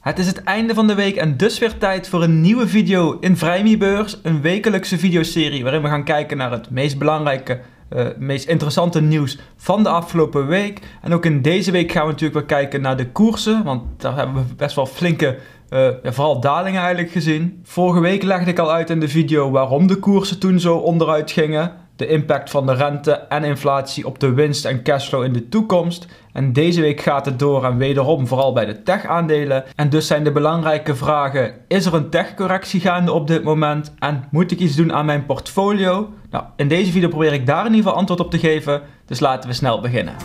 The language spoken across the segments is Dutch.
Het is het einde van de week en dus weer tijd voor een nieuwe video in Vrijmiebeurs. Een wekelijkse videoserie waarin we gaan kijken naar het meest belangrijke, meest interessante nieuws van de afgelopen week. En ook in deze week gaan we natuurlijk weer kijken naar de koersen, want daar hebben we best wel flinke, vooral dalingen eigenlijk gezien. Vorige week legde ik al uit in de video waarom de koersen toen zo onderuit gingen. De impact van de rente en inflatie op de winst en cashflow in de toekomst. En deze week gaat het door en wederom vooral bij de tech-aandelen. En dus zijn de belangrijke vragen: is er een tech-correctie gaande op dit moment? En moet ik iets doen aan mijn portfolio? Nou, in deze video probeer ik daar in ieder geval antwoord op te geven. Dus laten we snel beginnen.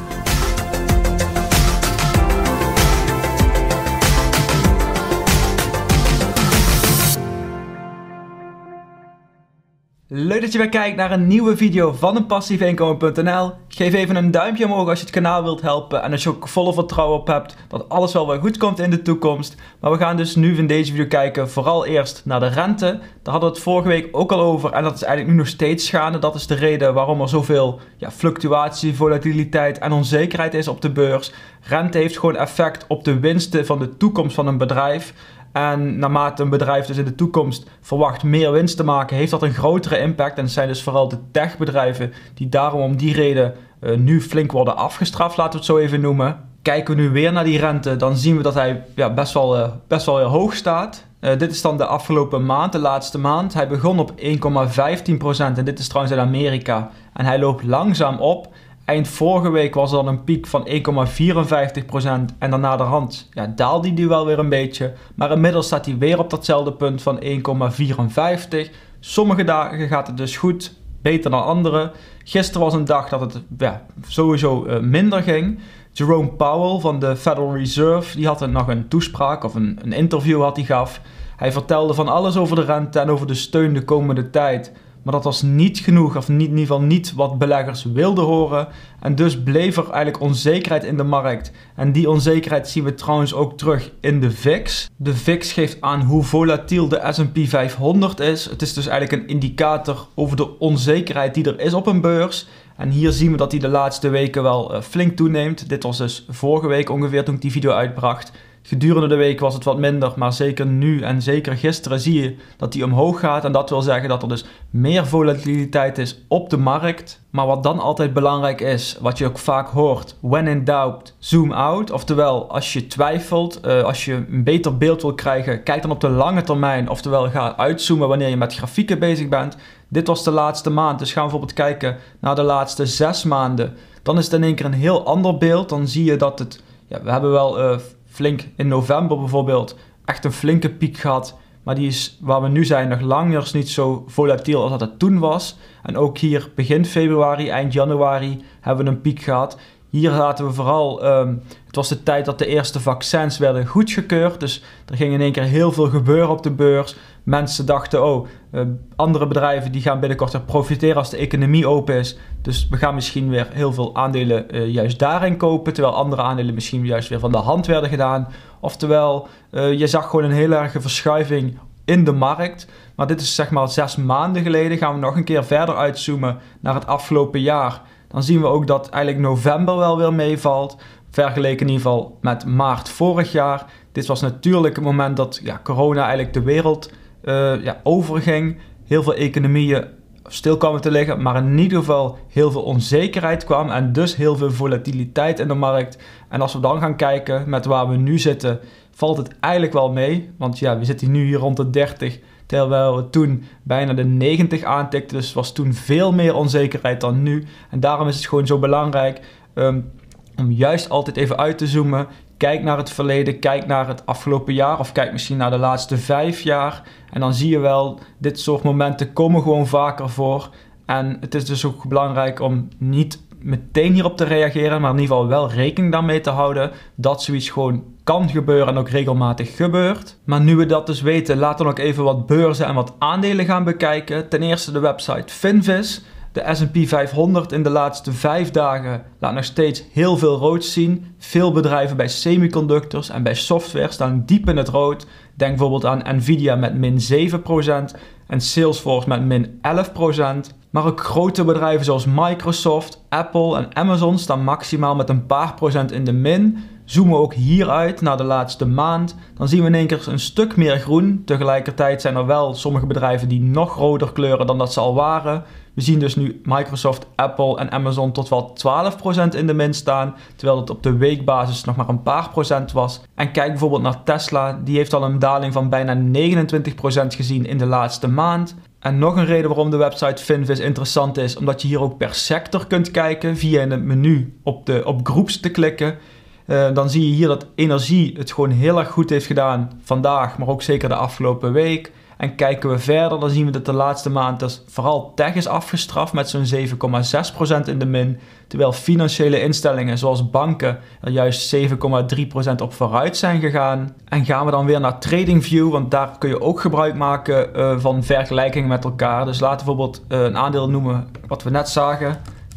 Leuk dat je weer kijkt naar een nieuwe video van een passiefeinkomen.nl. Geef even een duimpje omhoog als je het kanaal wilt helpen en als je ook volle vertrouwen op hebt dat alles wel weer goed komt in de toekomst. Maar we gaan dus nu in deze video kijken vooral eerst naar de rente. Daar hadden we het vorige week ook al over en dat is eigenlijk nu nog steeds gaande. Dat is de reden waarom er zoveel fluctuatie, volatiliteit en onzekerheid is op de beurs. Rente heeft gewoon effect op de winsten van de toekomst van een bedrijf. En naarmate een bedrijf dus in de toekomst verwacht meer winst te maken, heeft dat een grotere impact. En het zijn dus vooral de techbedrijven die daarom om die reden nu flink worden afgestraft, laten we het zo even noemen. Kijken we nu weer naar die rente, dan zien we dat hij best wel weer hoog staat. Dit is dan de afgelopen maand, de laatste maand. Hij begon op 1,15% en dit is trouwens in Amerika. En hij loopt langzaam op. Eind vorige week was er dan een piek van 1,54% en dan naderhand daalde die wel weer een beetje. Maar inmiddels staat hij weer op datzelfde punt van 1,54. Sommige dagen gaat het dus goed, beter dan andere. Gisteren was een dag dat het sowieso minder ging. Jerome Powell van de Federal Reserve, die had nog een toespraak of een interview had hij gaf. Hij vertelde van alles over de rente en over de steun de komende tijd. Maar dat was niet genoeg, of in ieder geval niet wat beleggers wilden horen. En dus bleef er eigenlijk onzekerheid in de markt. En die onzekerheid zien we trouwens ook terug in de VIX. De VIX geeft aan hoe volatiel de S&P 500 is. Het is dus eigenlijk een indicator over de onzekerheid die er is op een beurs. En hier zien we dat die de laatste weken wel flink toeneemt. Dit was dus vorige week ongeveer toen ik die video uitbracht. Gedurende de week was het wat minder, maar zeker nu en zeker gisteren zie je dat die omhoog gaat. En dat wil zeggen dat er dus meer volatiliteit is op de markt. Maar wat dan altijd belangrijk is, wat je ook vaak hoort: when in doubt, zoom out. Oftewel, als je twijfelt, als je een beter beeld wil krijgen, kijk dan op de lange termijn. Oftewel, ga uitzoomen wanneer je met grafieken bezig bent. Dit was de laatste maand, dus gaan we bijvoorbeeld kijken naar de laatste 6 maanden. Dan is het in één keer een heel ander beeld. Dan zie je dat het, we hebben wel flink in november bijvoorbeeld echt een flinke piek gehad. Maar die is, waar we nu zijn, nog lang niet zo volatiel als dat het toen was. En ook hier begin februari, eind januari hebben we een piek gehad. Hier zaten we vooral, het was de tijd dat de eerste vaccins werden goedgekeurd. Dus er ging in één keer heel veel gebeuren op de beurs. Mensen dachten, andere bedrijven die gaan binnenkort weer profiteren als de economie open is. Dus we gaan misschien weer heel veel aandelen juist daarin kopen. Terwijl andere aandelen misschien juist weer van de hand werden gedaan. Oftewel, je zag gewoon een heel erge verschuiving in de markt. Maar dit is zeg maar 6 maanden geleden. Gaan we nog een keer verder uitzoomen naar het afgelopen jaar. Dan zien we ook dat eigenlijk november wel weer meevalt. Vergeleken in ieder geval met maart vorig jaar. Dit was natuurlijk het moment dat corona eigenlijk de wereld overging. Heel veel economieën stil kwamen te liggen. Maar in ieder geval heel veel onzekerheid kwam. En dus heel veel volatiliteit in de markt. En als we dan gaan kijken met waar we nu zitten, valt het eigenlijk wel mee. Want we zitten nu hier rond de 30. Terwijl we toen bijna de 90 aantikten. Dus was toen veel meer onzekerheid dan nu. En daarom is het gewoon zo belangrijk om juist altijd even uit te zoomen. Kijk naar het verleden, kijk naar het afgelopen jaar of kijk misschien naar de laatste 5 jaar. En dan zie je wel, dit soort momenten komen gewoon vaker voor. En het is dus ook belangrijk om niet meteen hierop te reageren, maar in ieder geval wel rekening daarmee te houden dat zoiets gewoon kan gebeuren en ook regelmatig gebeurt. Maar nu we dat dus weten, laten we nog even wat beurzen en wat aandelen gaan bekijken. Ten eerste de website Finviz. De S&P 500 in de laatste 5 dagen laat nog steeds heel veel rood zien. Veel bedrijven bij semiconductors en bij software staan diep in het rood. Denk bijvoorbeeld aan Nvidia met min 7% en Salesforce met min 11%. Maar ook grote bedrijven zoals Microsoft, Apple en Amazon staan maximaal met een paar procent in de min. Zoomen we ook hieruit naar de laatste maand, dan zien we in één keer een stuk meer groen. Tegelijkertijd zijn er wel sommige bedrijven die nog roder kleuren dan dat ze al waren. We zien dus nu Microsoft, Apple en Amazon tot wel 12% in de min staan, terwijl het op de weekbasis nog maar een paar procent was. En kijk bijvoorbeeld naar Tesla, die heeft al een daling van bijna 29% gezien in de laatste maand. En nog een reden waarom de website Finviz interessant is, omdat je hier ook per sector kunt kijken via in het menu op groups te klikken. Dan zie je hier dat energie het gewoon heel erg goed heeft gedaan vandaag, maar ook zeker de afgelopen week. En kijken we verder, dan zien we dat de laatste maand dus vooral tech is afgestraft met zo'n 7,6% in de min. Terwijl financiële instellingen zoals banken er juist 7,3% op vooruit zijn gegaan. En gaan we dan weer naar TradingView, want daar kun je ook gebruik maken van vergelijkingen met elkaar. Dus laten we bijvoorbeeld een aandeel noemen wat we net zagen.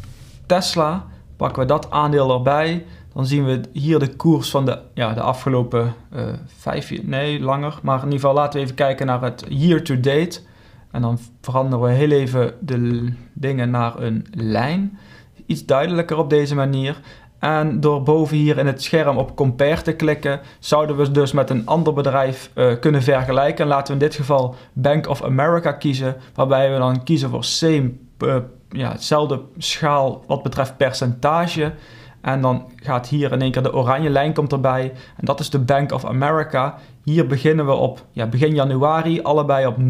Tesla, pakken we dat aandeel erbij. Dan zien we hier de koers van de afgelopen 5 jaar, nee langer. Maar in ieder geval laten we even kijken naar het year to date. En dan veranderen we heel even de dingen naar een lijn. Iets duidelijker op deze manier. En door boven hier in het scherm op compare te klikken, zouden we dus met een ander bedrijf kunnen vergelijken. En laten we in dit geval Bank of America kiezen, waarbij we dan kiezen voor hetzelfde schaal wat betreft percentage. En dan gaat hier in één keer de oranje lijn komt erbij. En dat is de Bank of America. Hier beginnen we op begin januari, allebei op 0%.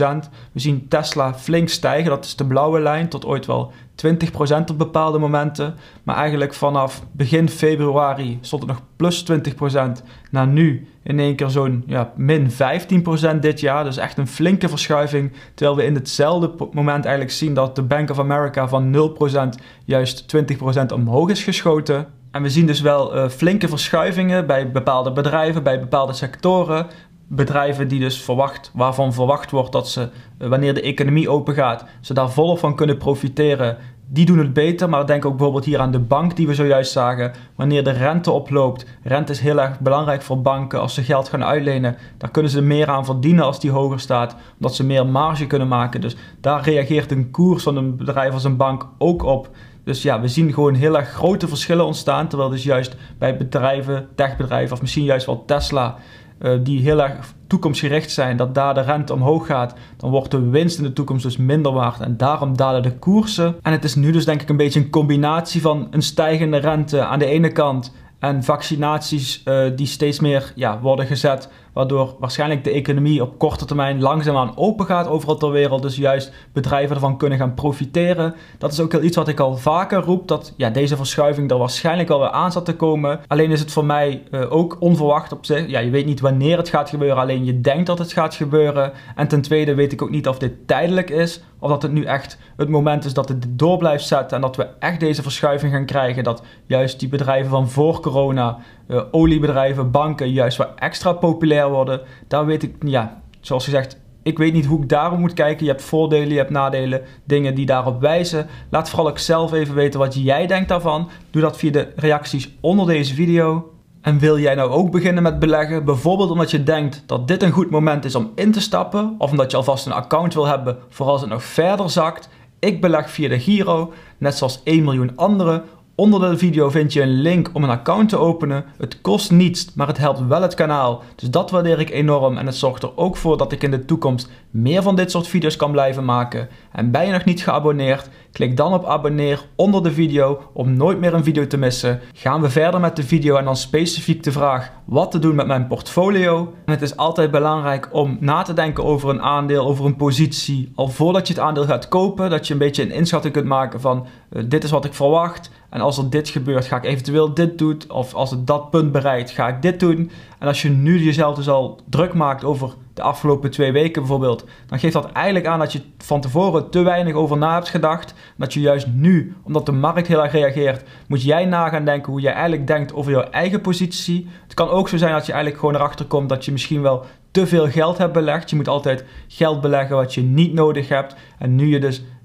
We zien Tesla flink stijgen, dat is de blauwe lijn, tot ooit wel 20% op bepaalde momenten. Maar eigenlijk vanaf begin februari stond het nog plus 20%. Naar nu in één keer zo'n min 15% dit jaar. Dus echt een flinke verschuiving. Terwijl we in hetzelfde moment eigenlijk zien dat de Bank of America van 0% juist 20% omhoog is geschoten. En we zien dus wel flinke verschuivingen bij bepaalde bedrijven, bij bepaalde sectoren. Bedrijven die dus waarvan verwacht wordt dat ze, wanneer de economie open gaat, ze daar volop van kunnen profiteren. Die doen het beter, maar denk ook bijvoorbeeld hier aan de bank die we zojuist zagen. Wanneer de rente oploopt, rente is heel erg belangrijk voor banken. Als ze geld gaan uitlenen, daar kunnen ze meer aan verdienen als die hoger staat, omdat ze meer marge kunnen maken. Dus daar reageert een koers van een bedrijf als een bank ook op. Dus we zien gewoon heel erg grote verschillen ontstaan, terwijl dus juist bij bedrijven, techbedrijven of misschien juist wel Tesla, die heel erg toekomstgericht zijn, dat daar de rente omhoog gaat, dan wordt de winst in de toekomst dus minder waard en daarom dalen de koersen. En het is nu dus denk ik een beetje een combinatie van een stijgende rente aan de ene kant en vaccinaties die steeds meer worden gezet, waardoor waarschijnlijk de economie op korte termijn langzaamaan open gaat overal ter wereld. Dus juist bedrijven ervan kunnen gaan profiteren. Dat is ook wel iets wat ik al vaker roep, dat deze verschuiving er waarschijnlijk wel weer aan zat te komen. Alleen is het voor mij ook onverwacht op zich. Je weet niet wanneer het gaat gebeuren, alleen je denkt dat het gaat gebeuren. En ten tweede weet ik ook niet of dit tijdelijk is, of dat het nu echt het moment is dat het door blijft zetten en dat we echt deze verschuiving gaan krijgen. Dat juist die bedrijven van voor corona, oliebedrijven, banken, juist wat extra populair worden. Daar weet ik, zoals gezegd, ik weet niet hoe ik daarop moet kijken. Je hebt voordelen, je hebt nadelen, dingen die daarop wijzen. Laat vooral ook zelf even weten wat jij denkt daarvan. Doe dat via de reacties onder deze video. En wil jij nou ook beginnen met beleggen, bijvoorbeeld omdat je denkt dat dit een goed moment is om in te stappen, of omdat je alvast een account wil hebben voor als het nog verder zakt? Ik beleg via de Giro, net zoals 1 miljoen anderen. Onder de video vind je een link om een account te openen. Het kost niets, maar het helpt wel het kanaal. Dus dat waardeer ik enorm en het zorgt er ook voor dat ik in de toekomst meer van dit soort video's kan blijven maken. En ben je nog niet geabonneerd? Klik dan op abonneer onder de video om nooit meer een video te missen. Gaan we verder met de video en dan specifiek de vraag wat te doen met mijn portfolio. En het is altijd belangrijk om na te denken over een aandeel, over een positie, al voordat je het aandeel gaat kopen, dat je een beetje een inschatting kunt maken van dit is wat ik verwacht. En als er dit gebeurt, ga ik eventueel dit doen. Of als het dat punt bereikt, ga ik dit doen. En als je nu jezelf dus al druk maakt over de afgelopen 2 weken bijvoorbeeld, dan geeft dat eigenlijk aan dat je van tevoren te weinig over na hebt gedacht. Dat je juist nu, omdat de markt heel erg reageert, moet jij na gaan denken hoe jij eigenlijk denkt over jouw eigen positie. Het kan ook zo zijn dat je eigenlijk gewoon erachter komt dat je misschien wel te veel geld hebt belegd. Je moet altijd geld beleggen wat je niet nodig hebt. En nu je dus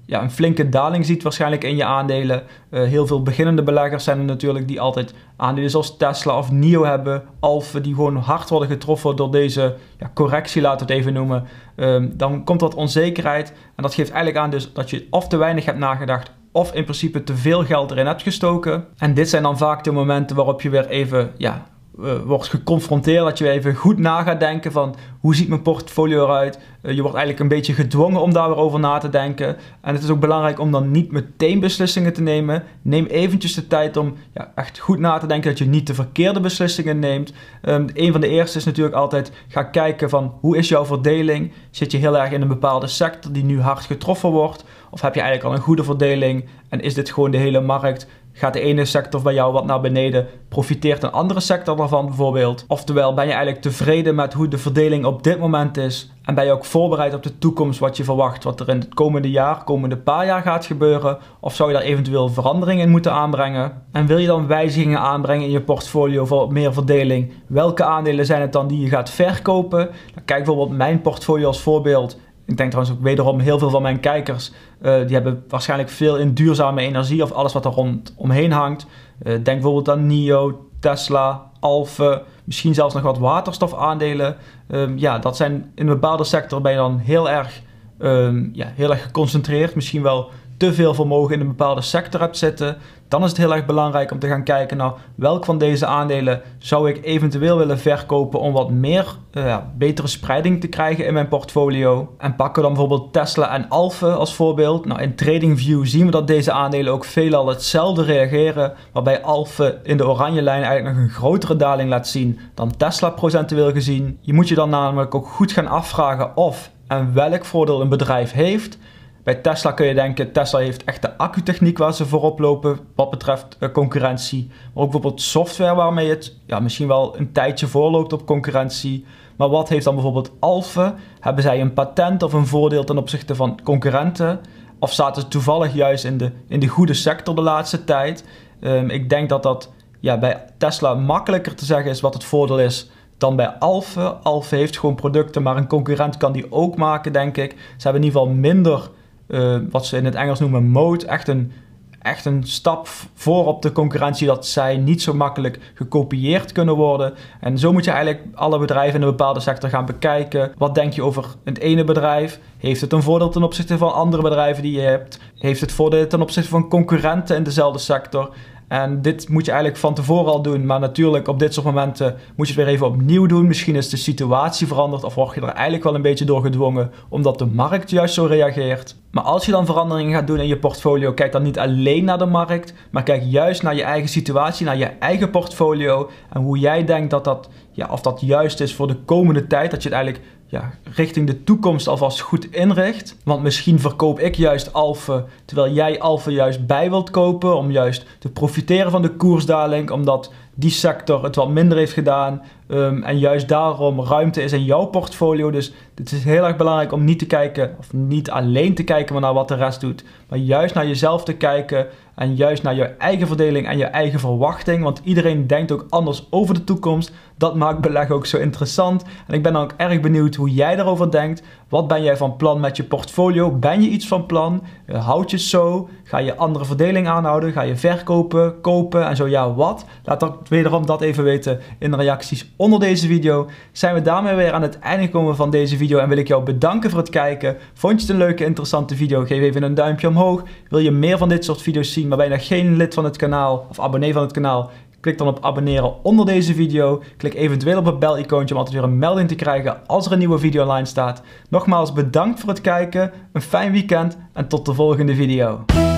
ja, een flinke daling ziet waarschijnlijk in je aandelen. Heel veel beginnende beleggers zijn er natuurlijk die altijd aandelen zoals Tesla of NIO hebben. Alphen die gewoon hard worden getroffen door deze correctie, laten we het even noemen. Dan komt wat onzekerheid en dat geeft eigenlijk aan dus dat je of te weinig hebt nagedacht of in principe te veel geld erin hebt gestoken. En dit zijn dan vaak de momenten waarop je weer even wordt geconfronteerd, dat je even goed na gaat denken van hoe ziet mijn portfolio eruit. Je wordt eigenlijk een beetje gedwongen om daar weer over na te denken. En het is ook belangrijk om dan niet meteen beslissingen te nemen. Neem eventjes de tijd om echt goed na te denken dat je niet de verkeerde beslissingen neemt. Een van de eerste is natuurlijk altijd, ga kijken van hoe is jouw verdeling? Zit je heel erg in een bepaalde sector die nu hard getroffen wordt? Of heb je eigenlijk al een goede verdeling en is dit gewoon de hele markt? Gaat de ene sector bij jou wat naar beneden, profiteert een andere sector daarvan bijvoorbeeld? Oftewel, ben je eigenlijk tevreden met hoe de verdeling op dit moment is? En ben je ook voorbereid op de toekomst, wat je verwacht, wat er in het komende jaar, komende paar jaar gaat gebeuren? Of zou je daar eventueel veranderingen in moeten aanbrengen? En wil je dan wijzigingen aanbrengen in je portfolio voor meer verdeling? Welke aandelen zijn het dan die je gaat verkopen? Dan kijk bijvoorbeeld mijn portfolio als voorbeeld. Ik denk trouwens ook wederom heel veel van mijn kijkers, die hebben waarschijnlijk veel in duurzame energie of alles wat er omheen hangt. Denk bijvoorbeeld aan NIO, Tesla, Alphen, misschien zelfs nog wat waterstofaandelen. Dat zijn in een bepaalde sector ben je dan heel erg geconcentreerd, misschien wel te veel vermogen in een bepaalde sector hebt zitten. Dan is het heel erg belangrijk om te gaan kijken naar welk van deze aandelen zou ik eventueel willen verkopen om wat meer betere spreiding te krijgen in mijn portfolio. En pakken we dan bijvoorbeeld Tesla en Alphen als voorbeeld. Nou, in TradingView zien we dat deze aandelen ook veelal hetzelfde reageren, waarbij Alphen in de oranje lijn eigenlijk nog een grotere daling laat zien dan Tesla procentueel gezien. Je moet je dan namelijk ook goed gaan afvragen of en welk voordeel een bedrijf heeft. Bij Tesla kun je denken, Tesla heeft echt de accutechniek waar ze voorop lopen wat betreft concurrentie. Maar ook bijvoorbeeld software waarmee het misschien wel een tijdje voorloopt op concurrentie. Maar wat heeft dan bijvoorbeeld Alphen? Hebben zij een patent of een voordeel ten opzichte van concurrenten? Of zaten ze toevallig juist in de goede sector de laatste tijd? Ik denk dat bij Tesla makkelijker te zeggen is wat het voordeel is dan bij Alphen. Alphen heeft gewoon producten, maar een concurrent kan die ook maken, denk ik. Ze hebben in ieder geval minder, wat ze in het Engels noemen, moat. Echt een stap voor op de concurrentie dat zij niet zo makkelijk gekopieerd kunnen worden. En zo moet je eigenlijk alle bedrijven in een bepaalde sector gaan bekijken. Wat denk je over het ene bedrijf? Heeft het een voordeel ten opzichte van andere bedrijven die je hebt? Heeft het voordeel ten opzichte van concurrenten in dezelfde sector? En dit moet je eigenlijk van tevoren al doen. Maar natuurlijk op dit soort momenten moet je het weer even opnieuw doen. Misschien is de situatie veranderd of word je er eigenlijk wel een beetje door gedwongen omdat de markt juist zo reageert. Maar als je dan veranderingen gaat doen in je portfolio, kijk dan niet alleen naar de markt, maar kijk juist naar je eigen situatie, naar je eigen portfolio en hoe jij denkt of dat juist is voor de komende tijd, dat je het eigenlijk richting de toekomst alvast goed inricht. Want misschien verkoop ik juist Alphen, terwijl jij Alphen juist bij wilt kopen, om juist te profiteren van de koersdaling, omdat die sector het wat minder heeft gedaan en juist daarom ruimte is in jouw portfolio. Dus het is heel erg belangrijk om niet te kijken, of niet alleen te kijken maar naar wat de rest doet, maar juist naar jezelf te kijken en juist naar je eigen verdeling en je eigen verwachting, want iedereen denkt ook anders over de toekomst. Dat maakt beleggen ook zo interessant en ik ben dan ook erg benieuwd hoe jij daarover denkt. Wat ben jij van plan met je portfolio? Ben je iets van plan? Houd je zo? Ga je andere verdeling aanhouden? Ga je verkopen, kopen en zo ja wat? Laat dan wederom dat even weten in de reacties onder deze video. Zijn we daarmee weer aan het einde gekomen van deze video en wil ik jou bedanken voor het kijken. Vond je het een leuke, interessante video? Geef even een duimpje omhoog. Wil je meer van dit soort video's zien, maar ben je nog geen lid van het kanaal of abonnee van het kanaal? Klik dan op abonneren onder deze video. Klik eventueel op het bel-icoontje om altijd weer een melding te krijgen als er een nieuwe video online staat. Nogmaals bedankt voor het kijken, een fijn weekend en tot de volgende video.